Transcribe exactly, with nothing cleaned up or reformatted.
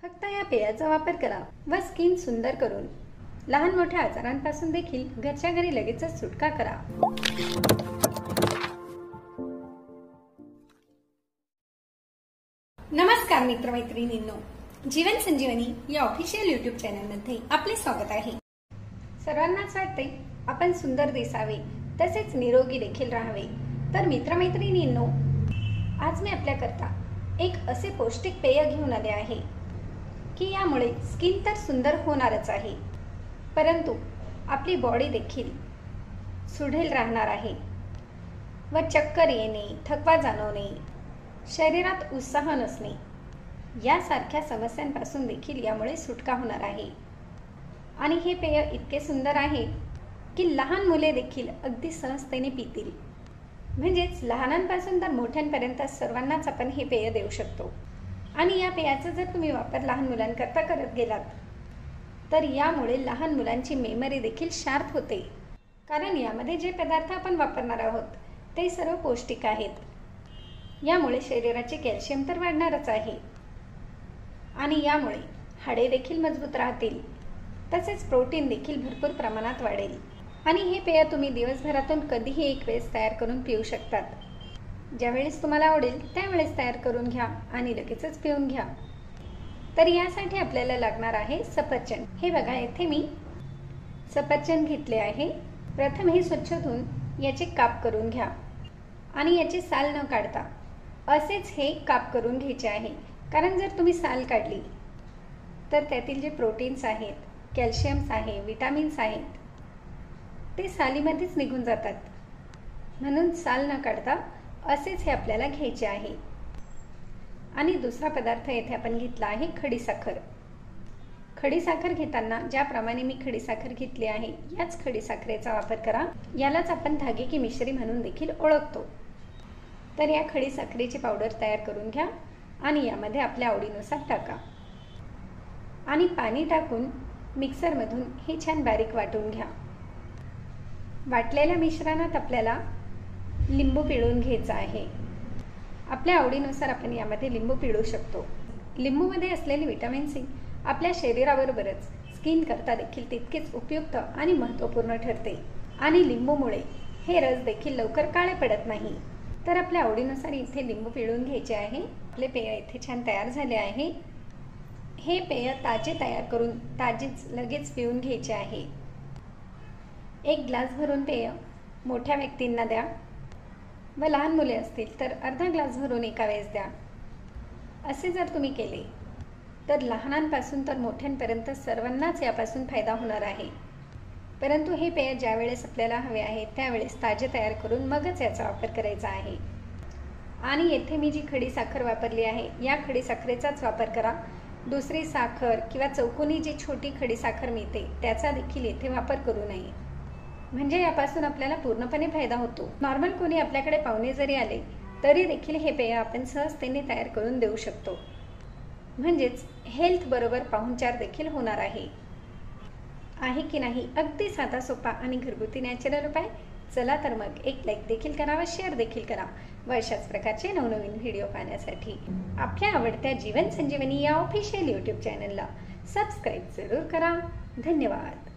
फक्त या पेयाचा वापर करा व स्किन सुंदर करून लहान मोठ्या आजारांपासून देखील घरच्या घरी लगेचच सुटका करा। नमस्कार मित्रमैत्रिणींनो, जीवन संजीवनी या ऑफिशियल यूट्यूब चॅनल मध्ये आपले स्वागत आहे। सर्वांनाच वाटते आपण सुंदर दिसावे तसेच निरोगी देखील राहावे। तर मित्रमैत्रिणींनो, आज मी आपल्याकरता एक असे पौष्टिक पेय घेऊन आले आहे की यामुळे स्किन तर सुंदर होणारच आहे, परंतु आपली बॉडी देखील सुढेल राहणार आहे व चक्कर येणे, थकवा जाणवणे, शरीरात उत्साह नसणे यासारख्या समस्यांपासून देखील यामुळे सुटका होणार आहे। आणि हे पेय इतके सुंदर आहे की लहान मुले देखील अगदी सहजतेने पितील। म्हणजेच लहानांपासून तर मोठ्यांपर्यंत सर्वांनाच आपण हे पेय देऊ शकतो। आणि या पेयाचा जर तुम्ही वापर लहान मुलांकरता करत गेलात तर यामुळे लहान मुलांची मेमरी देखील शार्प होते, कारण यामध्ये जे पदार्थ आपण वापरणार आहोत ते सर्व पौष्टिक आहेत। यामुळे शरीराचे कॅल्शियम तर वाढणारच आहे आणि यामुळे हाडे देखील मजबूत राहतील, तसेच प्रोटीन देखील भरपूर प्रमाणात वाढेल। आणि हे पेय तुम्ही दिवसभरातून कधीही एक वेळेस तयार करून पिऊ शकतात। ज्यावेळेस तुम्हाला आवडेल त्यावेळेस तयार करून घ्या आणि लगेचच पिऊन घ्या। तर यासाठी आपल्याला लागणार आहे सफरचंद। हे बघा, येथे मी सफरचंद घेतले आहे। प्रथम हे स्वच्छ धुवून याचे काप करून घ्या आणि याची साल न काढता असेच हे काप करून घ्यायचे आहे, कारण जर तुम्ही साल काढली तर त्यातील जे प्रोटीन्स आहेत, कॅल्शियम्स आहे, विटामिन्स आहेत ते सालीमध्येच निघून जातात। म्हणून साल न काढता असेच हे आपल्याला घ्यायचे आहे। आणि दुसरा पदार्थ येथे आपण घेतला आहे खडी साखर। खडी साखर घेताना ज्याप्रमाणे मी खडी साखर घेतली आहे याच खडी साखरेचा वापर करा। यालाच आपण धागे की मिश्री म्हणून देखील ओळखतो। तर या खडी साखरेची पावडर तयार करून घ्या आणि यामध्ये आपल्या आवडीनुसार टाका आणि पाणी टाकून मिक्सरमधून हे छान बारीक वाटून घ्या। वाटलेल्या मिश्रणात आपल्याला लिंबू पिळून घ्यायचा आहे। आपल्या आवडीनुसार आपण यामध्ये लिंबू पिळू शकतो। लिंबूमध्ये असलेले विटामिन सी आपल्या शरीराबरोबरच स्किन करता देखील तितकेच उपयुक्त आणि महत्त्वपूर्ण ठरते आणि लिंबूमुळे हे रस देखील लवकर काळे पडत नाही। तर आपल्या आवडीनुसार इथे लिंबू पिळून घ्यायचे आहे। आपले पेय इथे छान तयार झाले आहे। हे पेय ताजे तयार करून ताजेच लगेच पिऊन घ्यायचे आहे। एक ग्लास भरून पेय मोठ्या व्यक्तींना द्या व लहान मुले असतील तर अर्धा ग्लास भरून एका वेळेस द्या। असे जर तुम्ही केले तर लहानांपासून तर मोठ्यांपर्यंत सर्वांनाच यापासून फायदा होणार आहे। परंतु हे पेय ज्या वेळेस आपल्याला हवे आहे त्यावेळेस ताजे तयार करून मगच याचा वापर करायचा आहे। आणि येथे मी जी खडी साखर वापरली आहे या खडी साखरेचाच वापर करा। दुसरी साखर किंवा चौकोनी जी छोटी खडी साखर मिळते त्याचा देखील येथे वापर करू नये, म्हणजे यापासून आपल्याला पूर्णपणे फायदा होतो। नॉर्मल कोणी आपल्याकडे पाहुणे जरी आले तरी देखील हे पेय आपण सहजतेने तयार करून देऊ शकतो। म्हणजेच हेल्थ बरोबर पाहुणचार देखील होणार आहे आहे की नाही? अगदी साधा सोपा आणि घरगुती नॅचरल उपाय। चला तर मग एक लाईक देखील करा व शेअर देखील करा व अशाच प्रकारचे नवनवीन व्हिडिओ पाहण्यासाठी आपल्या आवडत्या जीवन संजीवनी या ऑफिशियल यूट्यूब चॅनलला सबस्क्राईब जरूर करा। धन्यवाद।